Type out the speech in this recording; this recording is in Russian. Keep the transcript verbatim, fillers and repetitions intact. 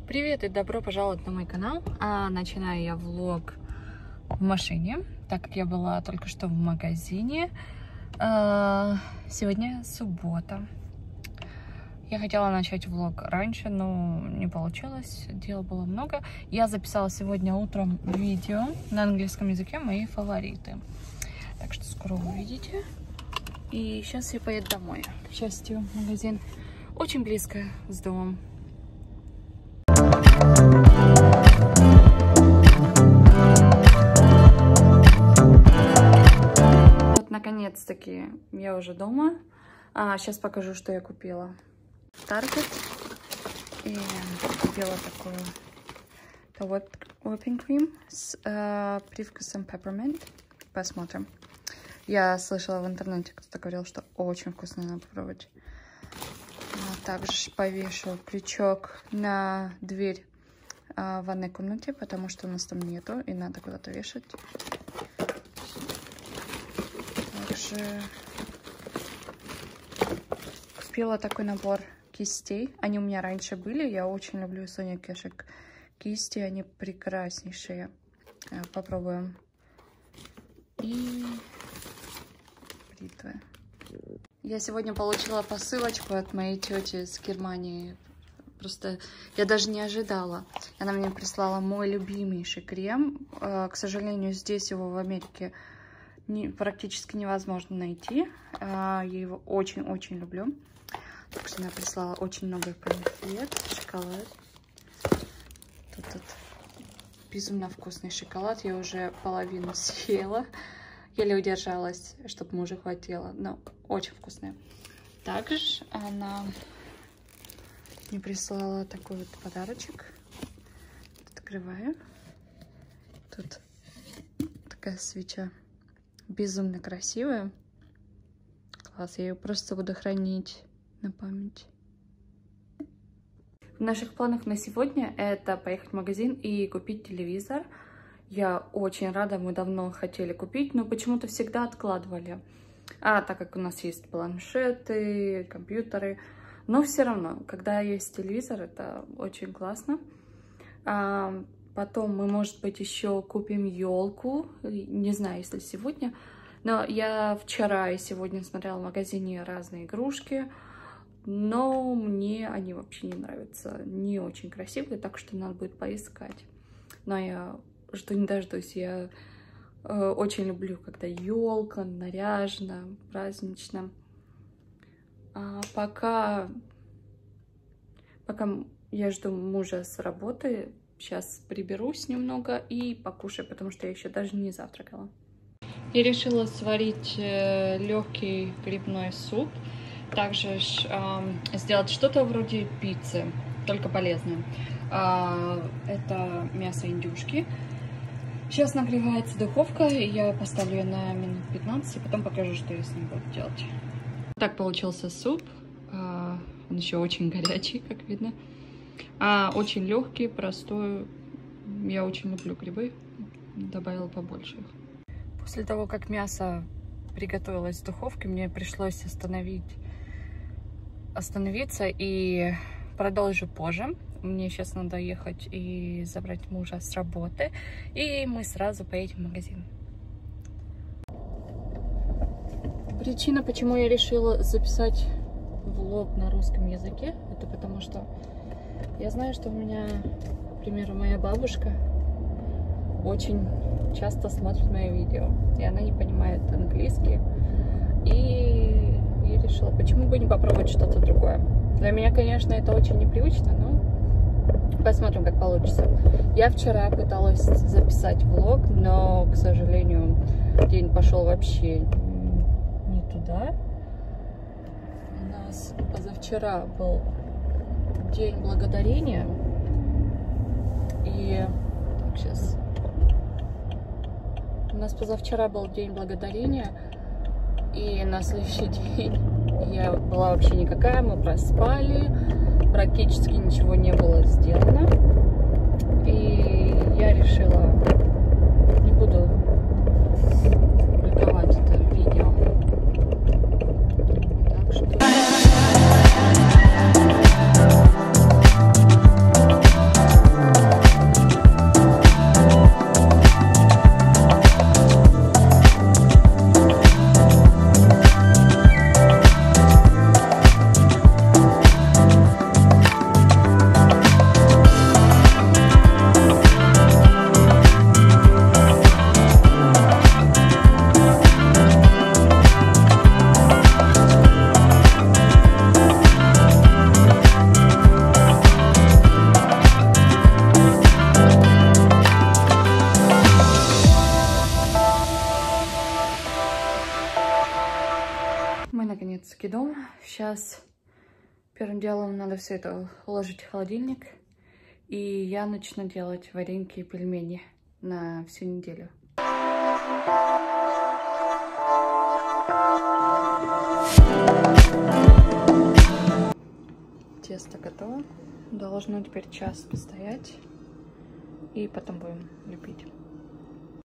Привет и добро пожаловать на мой канал. А, начинаю я влог в машине, так как я была только что в магазине. А, сегодня суббота. Я хотела начать влог раньше, но не получилось. Дел было много. Я записала сегодня утром видео на английском языке «Мои фавориты». Так что скоро увидите. И сейчас я поеду домой. К счастью, магазин очень близко с домом. Вот, наконец-таки я уже дома. А, сейчас покажу, что я купила. Target. И купила такую whipping cream с э, привкусом peppermint. Посмотрим. Я слышала в интернете, кто-то говорил, что очень вкусно, надо попробовать. А, также повешу крючок на дверь а, в ванной комнате, потому что у нас там нету, и надо куда-то вешать. Также купила такой набор кистей. Они у меня раньше были. Я очень люблю Соня Кешик кисти. Они прекраснейшие. Попробуем. И бритвы. Я сегодня получила посылочку от моей тети с Германии. Просто я даже не ожидала. Она мне прислала мой любимейший крем. К сожалению, здесь его в Америке не, практически невозможно найти. Я его очень-очень люблю. Так что она прислала очень много конфет, шоколад. Тут, тут безумно вкусный шоколад. Я уже половину съела. Еле удержалась, чтобы мужу хватило. Но очень вкусная. Также она мне прислала такой вот подарочек. Открываю. Тут такая свеча. Безумно красивая. Класс. Я ее просто буду хранить на память. В наших планах на сегодня это поехать в магазин и купить телевизор. Я очень рада, мы давно хотели купить, но почему-то всегда откладывали. А так как у нас есть планшеты, компьютеры, но все равно, когда есть телевизор, это очень классно. А потом мы, может быть, еще купим елку. Не знаю, если сегодня. Но я вчера и сегодня смотрела в магазине разные игрушки. Но мне они вообще не нравятся. Не очень красивые, так что надо будет поискать. Но я жду не дождусь. Я э, очень люблю, когда елка наряжена, празднично. А пока, пока я жду мужа с работы, сейчас приберусь немного и покушаю, потому что я еще даже не завтракала. Я решила сварить э, легкий грибной суп. Также э, сделать что-то вроде пиццы, только полезное. Э, это мясо индюшки. Сейчас нагревается духовка, и я поставлю ее на минут пятнадцать, и потом покажу, что я с ним буду делать. Так получился суп. Э, он еще очень горячий, как видно. А, очень легкий, простой. Я очень люблю грибы. Добавила побольше их. После того, как мясо приготовилось в духовке, мне пришлось остановить, остановиться и продолжу позже. Мне сейчас надо ехать и забрать мужа с работы, и мы сразу поедем в магазин. Причина, почему я решила записать влог на русском языке, это потому что я знаю, что у меня, к примеру, моя бабушка очень часто смотрит мои видео, и она не понимает английский, и я решила, почему бы не попробовать что-то другое. Для меня, конечно, это очень непривычно, но посмотрим, как получится. Я вчера пыталась записать влог, но, к сожалению, день пошел вообще не туда. У нас позавчера был День Благодарения, и так, сейчас... У нас позавчера был День Благодарения, и на следующий день я была вообще никакая, мы проспали, практически ничего не было сделано. И я решила, не буду публиковать это видео. Так что... сейчас первым делом надо все это уложить в холодильник. И я начну делать вареньки и пельмени на всю неделю. Тесто готово. Должно теперь час постоять. И потом будем лепить.